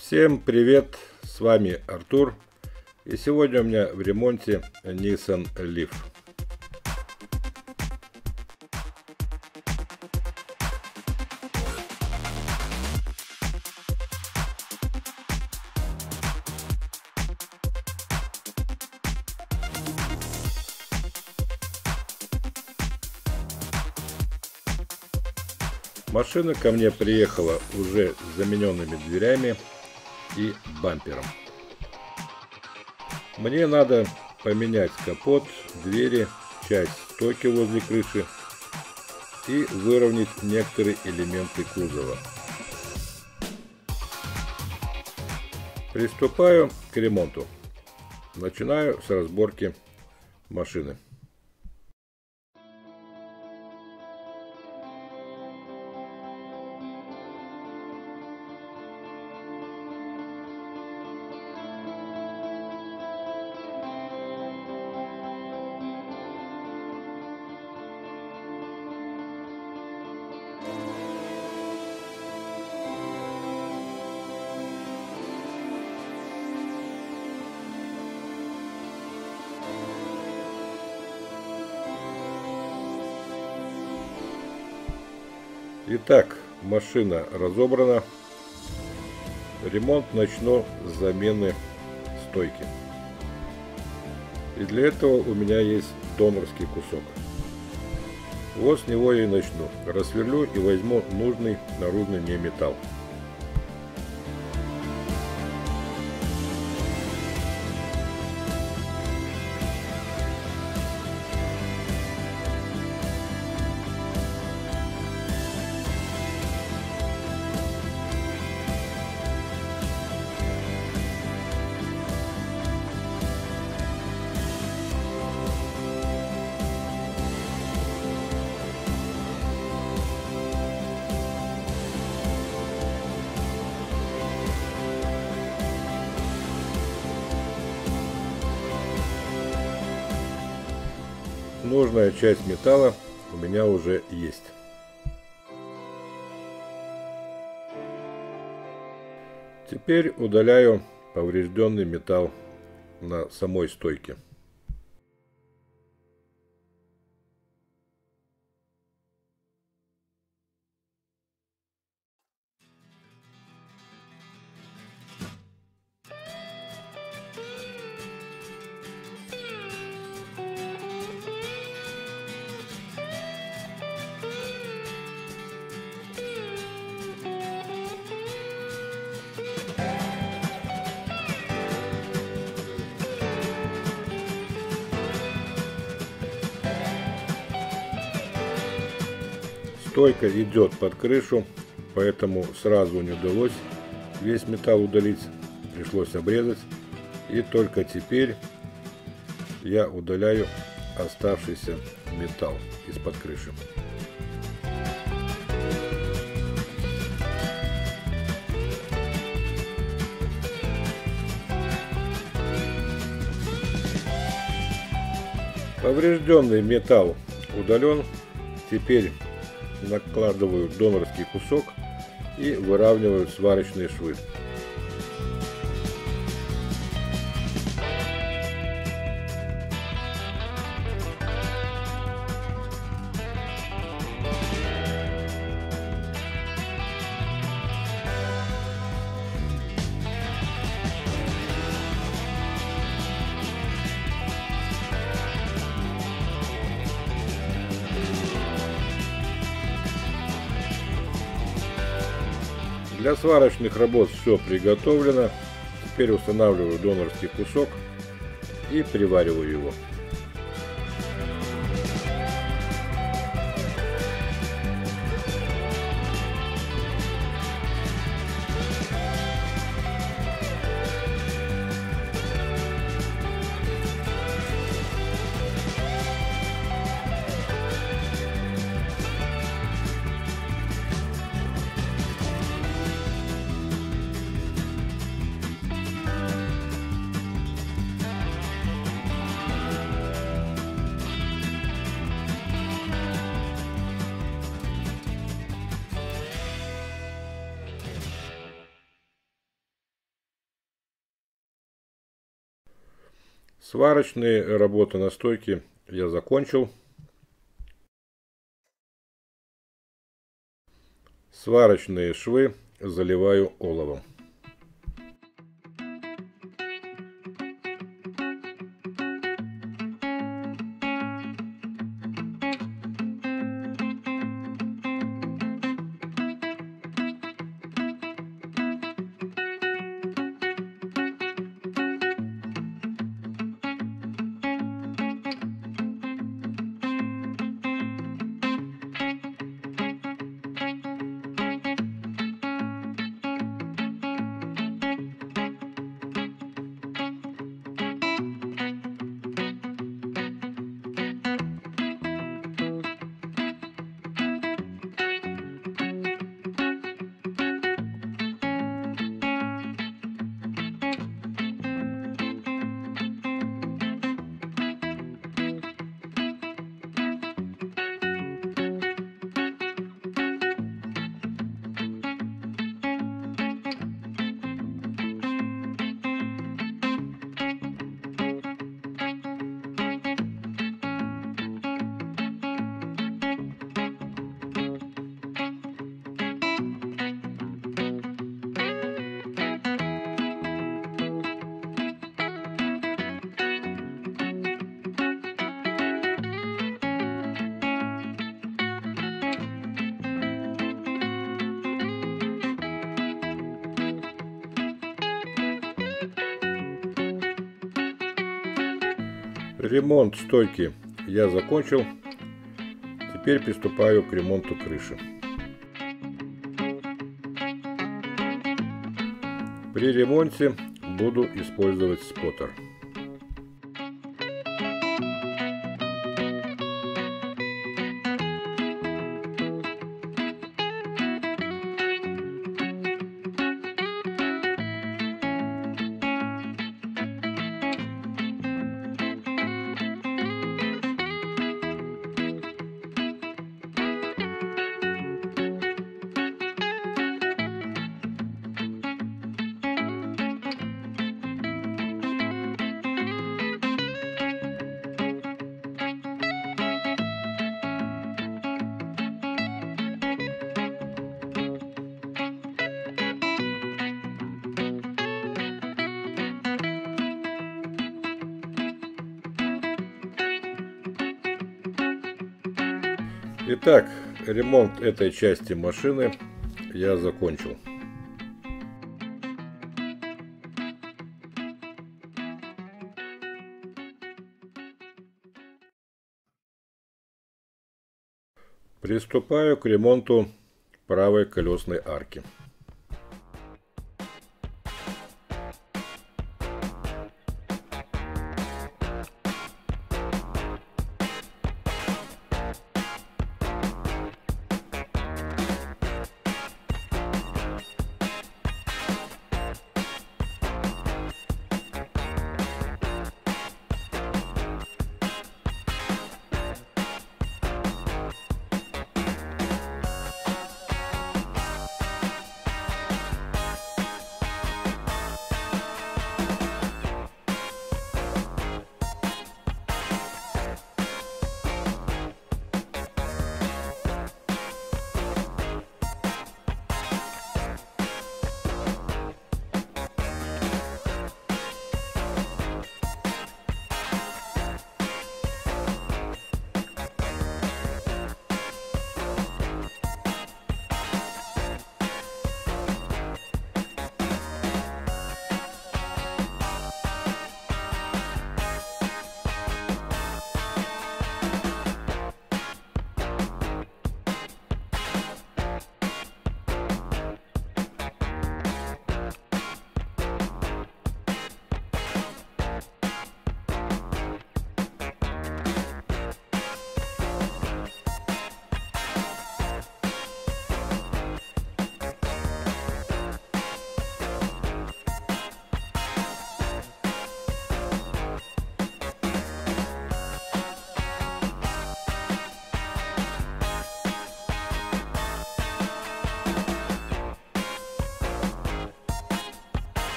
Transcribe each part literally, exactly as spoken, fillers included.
Всем привет, с вами Артур, и сегодня у меня в ремонте Nissan Leaf. Машина ко мне приехала уже с замененными дверями и бампером. Мне надо поменять капот, двери, часть стойки возле крыши и выровнять некоторые элементы кузова. Приступаю к ремонту. Начинаю с разборки машины. Итак, машина разобрана. Ремонт начну с замены стойки. И для этого у меня есть донорский кусок. Вот с него я и начну. Рассверлю и возьму нужный наружный мне металл. Нужная часть металла у меня уже есть. Теперь удаляю поврежденный металл на самой стойке. Стойка идет под крышу, поэтому сразу не удалось весь металл удалить, пришлось обрезать. И только теперь я удаляю оставшийся металл из-под крыши. Поврежденный металл удален. Теперь накладываю донорский кусок и выравниваю сварочные швы. Для сварочных работ все приготовлено. Теперь устанавливаю донорский кусок и привариваю его. Сварочные работы на стойке я закончил. Сварочные швы заливаю оловом. Ремонт стойки я закончил. Теперь приступаю к ремонту крыши. При ремонте буду использовать споттер. Итак, ремонт этой части машины я закончил. Приступаю к ремонту правой колесной арки.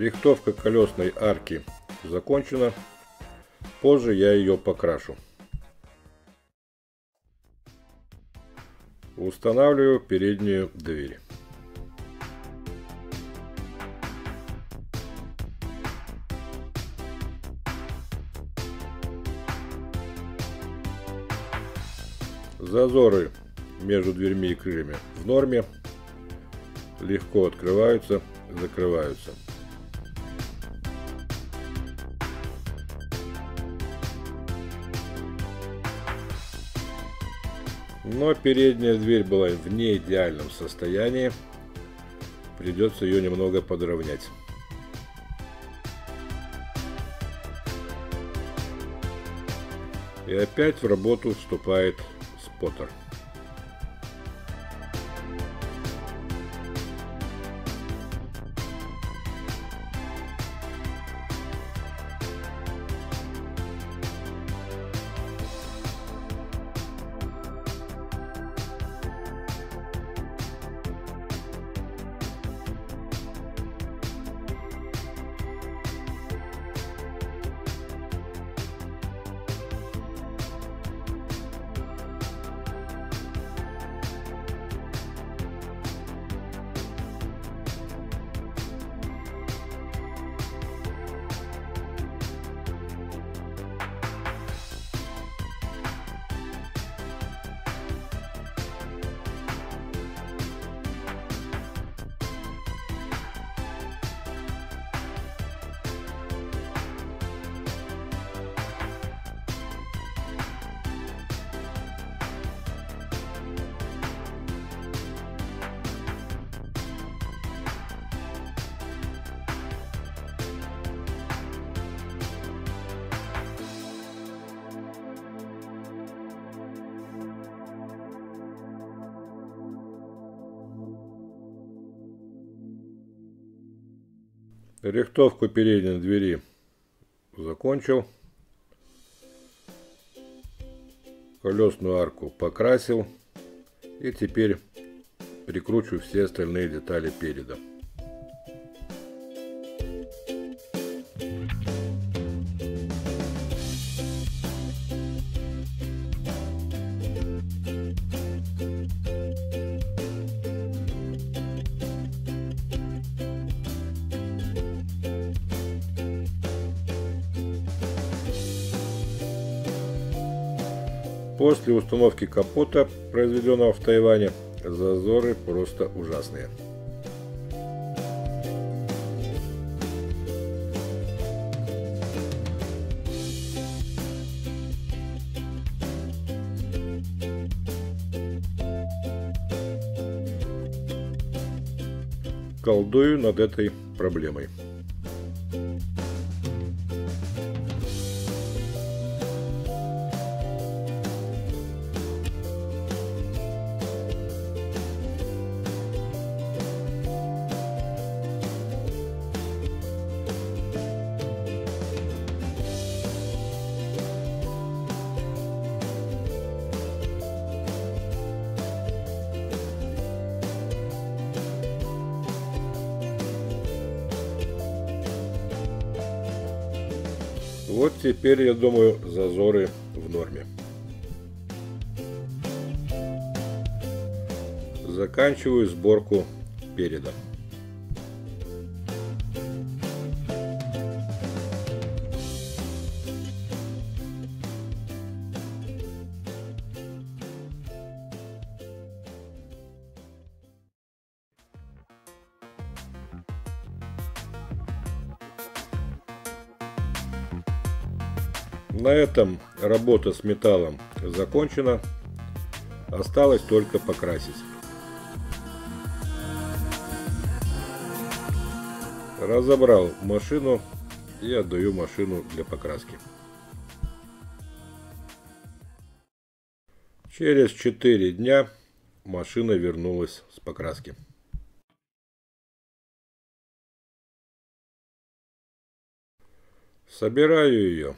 Рихтовка колесной арки закончена. Позже я ее покрашу. Устанавливаю переднюю дверь. Зазоры между дверьми и крыльями в норме. Легко открываются, закрываются. Но передняя дверь была в неидеальном состоянии. Придется ее немного подровнять. И опять в работу вступает споттер. Рихтовку передней двери закончил. Колесную арку покрасил. И теперь прикручу все остальные детали переда. После установки капота, произведенного в Тайване, зазоры просто ужасные. Колдую над этой проблемой. Вот теперь, я думаю, зазоры в норме. Заканчиваю сборку переда. На этом работа с металлом закончена. Осталось только покрасить. Разобрал машину и отдаю машину для покраски. Через четыре дня машина вернулась с покраски. Собираю ее.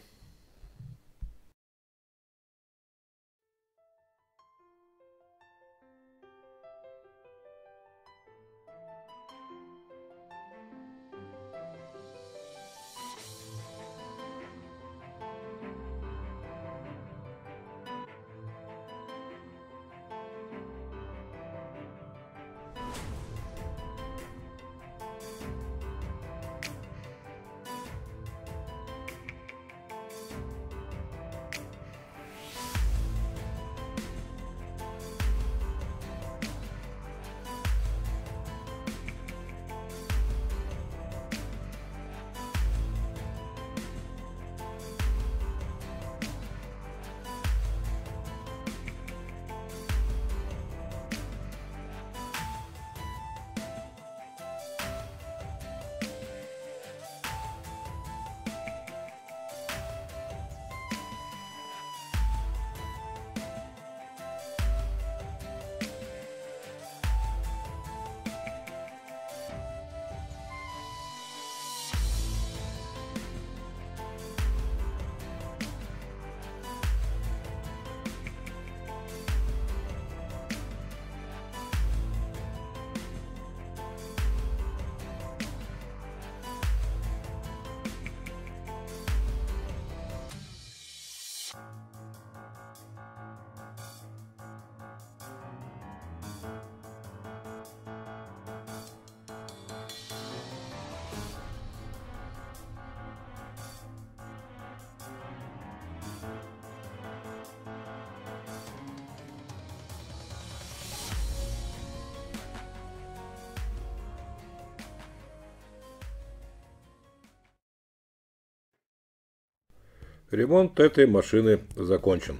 Ремонт этой машины закончен.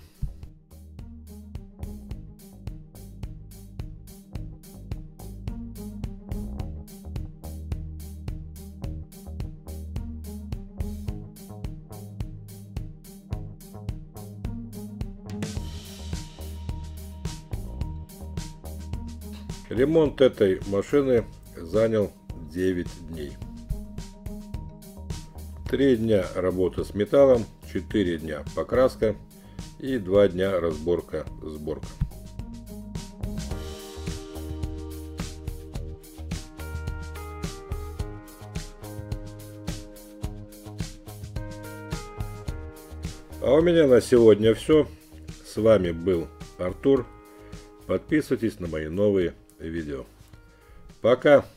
Ремонт этой машины занял девять дней. три дня работы с металлом, четыре дня покраска и два дня разборка-сборка. А у меня на сегодня все. С вами был Артур. Подписывайтесь на мои новые видео. Пока!